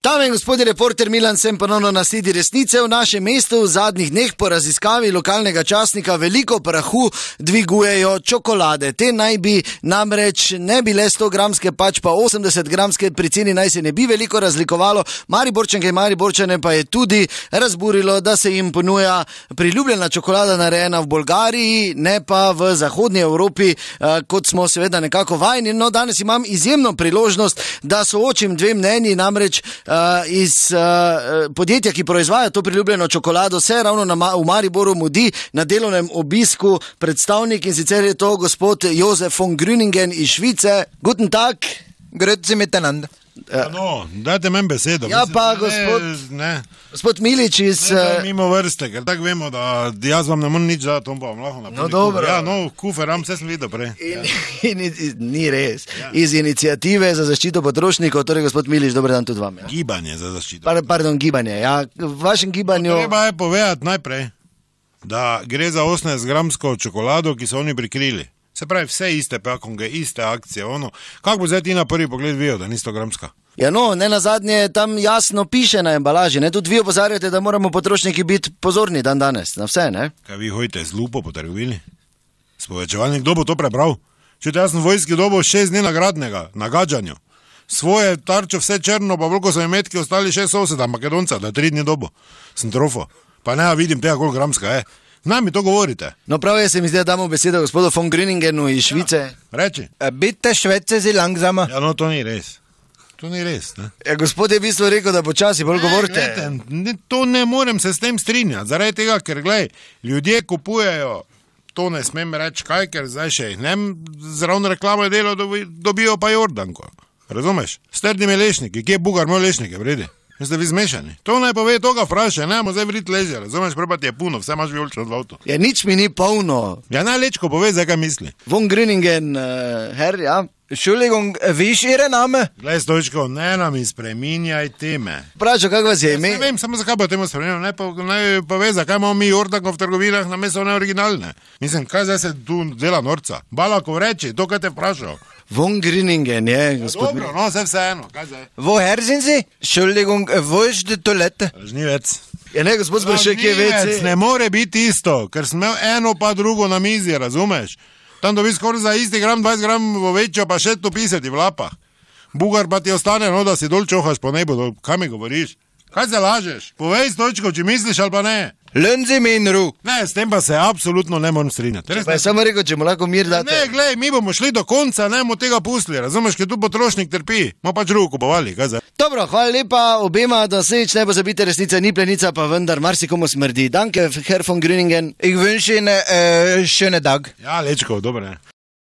Dame in gospodje, reporter Milan sem ponovno na sledi resnice. V našem mestu v zadnjih dneh po raziskavi lokalnega časnika veliko prahu dvigujejo čokolade. Te naj bi namreč ne bile 100-gramske, pač pa 80-gramske, pri ceni naj se ne bi veliko razlikovalo. Mariborčanke in Mariborčane pa je tudi razburilo, da se jim ponuja priljubljena čokolada narejena v Bolgariji, ne pa v zahodnji Evropi, kot smo seveda nekako vajeni. No, danes imam izjemno priložnost, da soočim dve mnenji, namreč iz podjetja, ki proizvaja to priljubljeno čokolado, se ravno v Mariboru mudi na delovnem obisku predstavnik, in sicer je to gospod Josef von Grüningen iz Švice. Guten Tag. Grüezi miteinander. No, dajte meni besedo. Ja, pa gospod Milič iz... Mimo vrste, ker tako vemo, da jaz vam ne morem nič dati, on pa vam lahko napoli. No, dobro. Ja, no, kuferam, vse sem videl prej. Ni res. Iz iniciative za zaščito potrošnikov, torej gospod Milič, dober dan tudi vam. Ja. Gibanje za zaščito. Pardon, gibanje, ja. V vašem gibanju... Treba je povedati najprej, da gre za 18-gramsko čokolado, ki so oni prikrili. Se pravi, vse iste pakonge, iste akcije, ono. Kako bo zdaj ti na prvi pogled vijo, da ni 100-gramska? Ja, no, ne nazadnje tam jasno piše na embalaži, ne? Tudi vi opozarjate, da moramo potrošniki biti pozorni dan danes, na vse, ne? Kaj vi hojite z lupo po trgovini? S povečevalnik, kdo bo to prebral? Čujte, jaz sem v vojski dobil 6 dni nagradnega, na gađanju. Svoje tarčo vse črno, pa veliko so imetki ostali 6 soseda Makedonca, da 3 dni dobo. Sem trofo. Pa ne, vidim tega, koliko gramska je. Naj mi to govorite. No, prav je, se mi zdi, da damo besedo gospodu von Grüningenu iz Švice. Ja, reči. Bitte Švece si langsama. Ja, no, to ni res. To ni res, ne? Ja, gospod je v bistvu rekel, da počasi bolj govorite. To ne morem se s tem strinjati, zaradi tega, ker, glej, ljudje kupujejo, to ne smem reči kaj, ker zdaj še jih ne zravno reklamo je delo, dobijo pa Jordanko. Razumeš? S trdimi lešniki, kje je Bugar moj lešnike vredi? Ste vi zmešani? To naj pove, to ga vpraša, ne bomo zdaj vrit ležje, razumeš, prva ti je puno, vse imaš vijolično v avtu. Ja, nič mi ni polno. Ja, najlečko pove, zdaj kaj misli. Von Grüningen, herr, ja. Entschuldigung, viš ihre Name? Glej, Stojčko, ne nam spreminjaj teme. Pračo, kak vas je ime? Ne vem, samo zakaj bo temu spremenil, naj pove, zakaj imamo mi Jordanko v trgovinah namesto neoriginalne. Mislim, kaj zdaj se tu dela norca? Balako reči, to, kaj te vprašal. Von Grüningen, je, gospod. Dobro, no, vseeno, kaj zdaj? Woher sind Sie? Entschuldigung, wo ist die Toilette? Žnivec. Ja, ne, gospod sprašuje, kje je WC? Ne more biti isto, ker sem imel eno pa drugo na mizi, razumeš? Tam dobi skoraj za isti gram, 20 gram večjo, pa še to pisati v lapah. Bugar pa ti ostane, no, da si dol čohaš po nebu, kaj mi govoriš? Kaj se lažeš? Povej, Stojčko, če misliš ali pa ne. Lönzi mi in ru. Ne, s tem pa se absolutno ne morem strinjati. Pa je samo rekel, če mu lahko mir date. Ne, glej, mi bomo šli do konca, ne bomo tega pustili, razumeš, ker tu potrošnik trpi. Mo pač ruku kupovali, kaj zdaj? Dobro, hvala lepa obema, da se nič ne pozabite, resnica ni plenica, pa vendar marsikomu smrdi. Danke, Herr von Grüningen. Ich wünsche Ihnen schönen Tag. Ja, lečko, dobro.